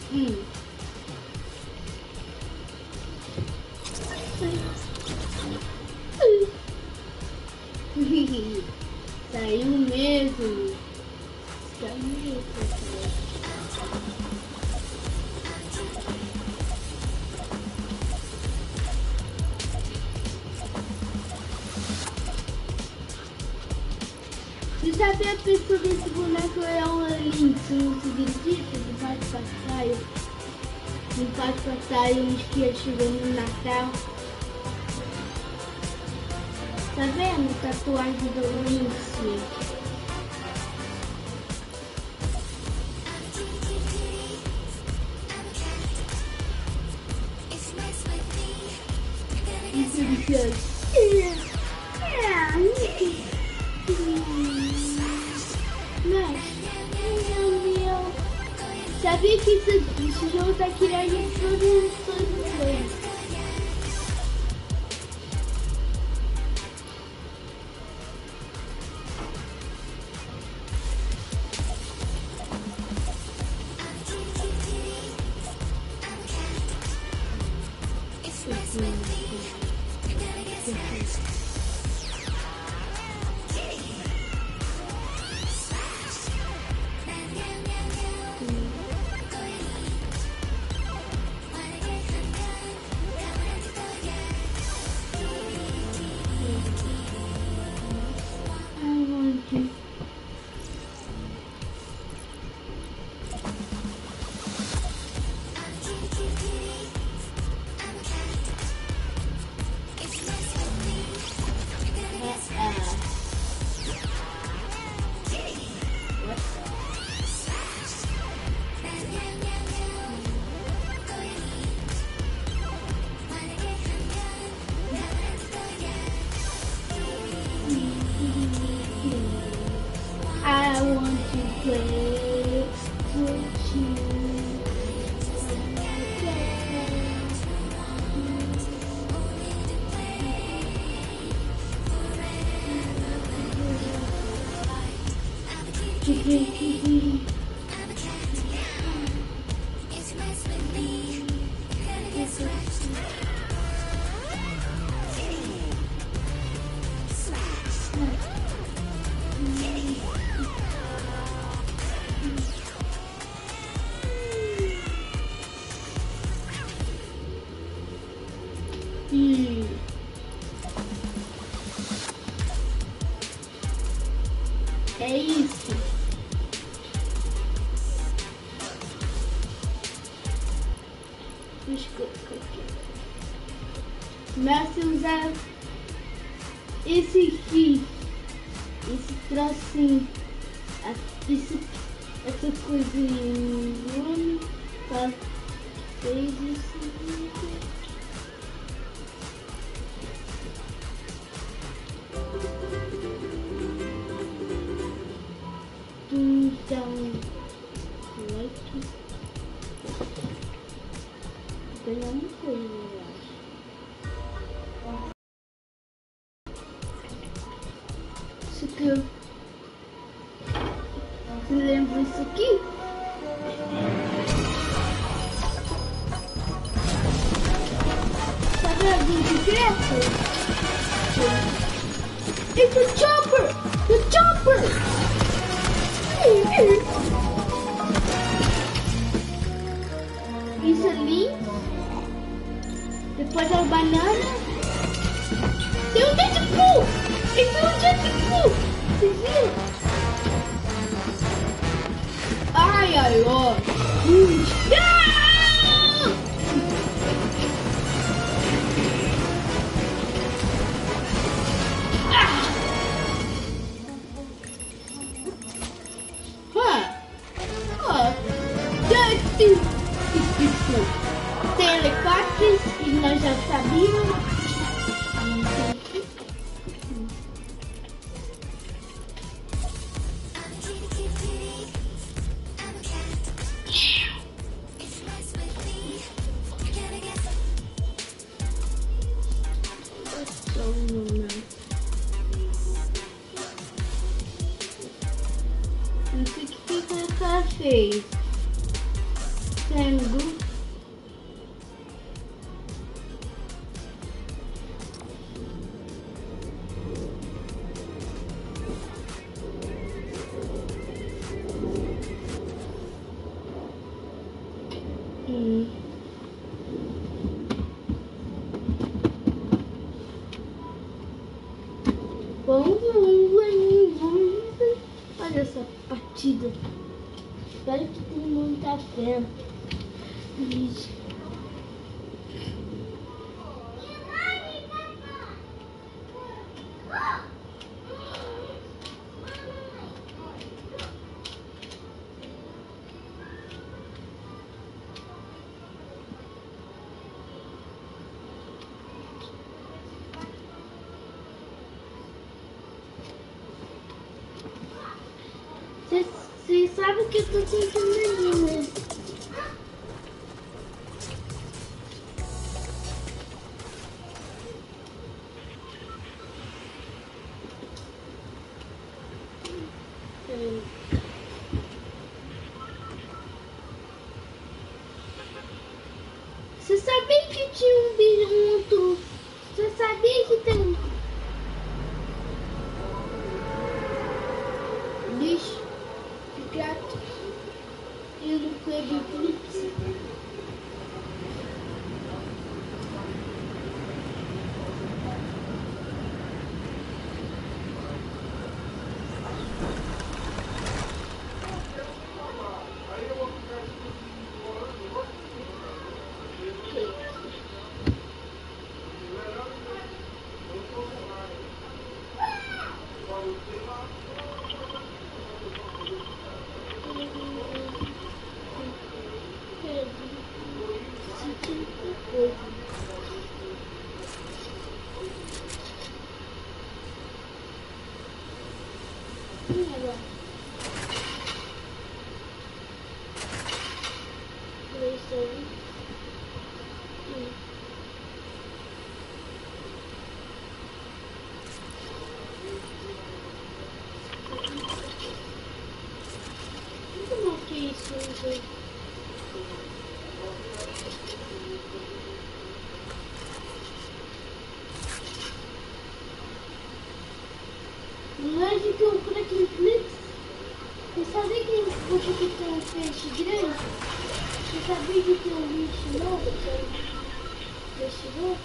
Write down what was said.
Saiu mesmo. Saiu. E sabe a pessoa desse boneco é uma Lynx, não significa de baixo pra saia. De baixo pra saia, uns que chegando no Natal. Tá vendo? Tatuagem do Lynx. Sabia que esse jogo tá criando produções. I want to play with you. É isso. Comece a usar esse aqui, esse trocinho, essa coisinha para fez isso. Então, like, tem uma coisa, eu acho. Isso aqui, você lembra isso aqui? Sabe a gente secreto? It's a chopper! The chopper! Isso ali. Depois a banana. Tem um Deadpool! Esse é um Deadpool! Vocês viram? Ai, ai, ó. Tem helicópteros que nós já sabíamos. Não sei o que ela fez. sendo vamos. Olha essa partida. Espero que tenha muita fé. Vocês sabem que eu tô sentindo ali, né? Você sabia que tinha um bicho muito... Você sabia que tem um bicho de gato e no Clube Flix? Não é de que eu por aqui Flix? Você sabia que você que tem um peixe grande? Você sabia que tem um bicho novo? Que é um peixe novo?